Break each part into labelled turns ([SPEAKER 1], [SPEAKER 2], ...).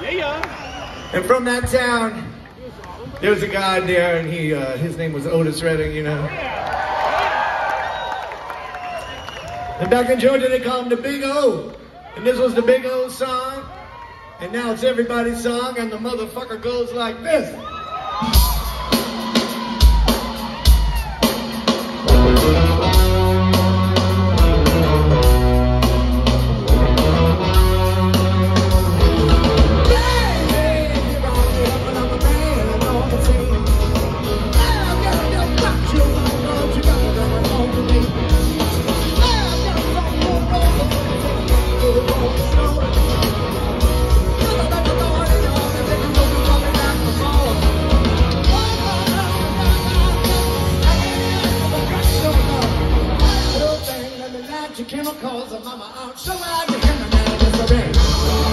[SPEAKER 1] And from that town, there was a guy there, and his name was Otis Redding, you know. And back in Georgia, they called him the Big O. And this was the Big O song. And now it's everybody's song, and the motherfucker goes like this. Chemicals of mama, I'm so out of here now, just a bit.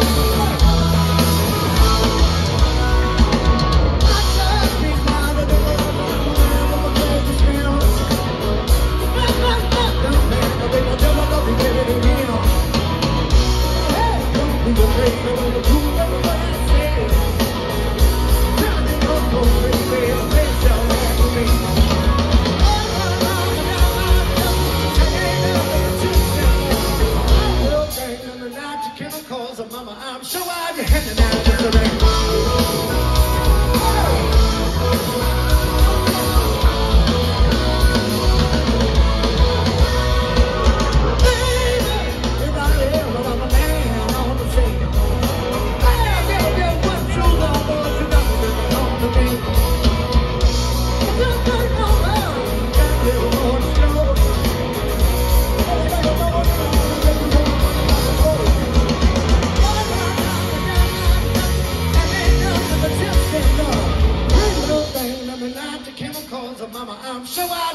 [SPEAKER 1] Chemicals of mama, I'm so out of here now, just a bit. Chemicals of mama, I'm so out.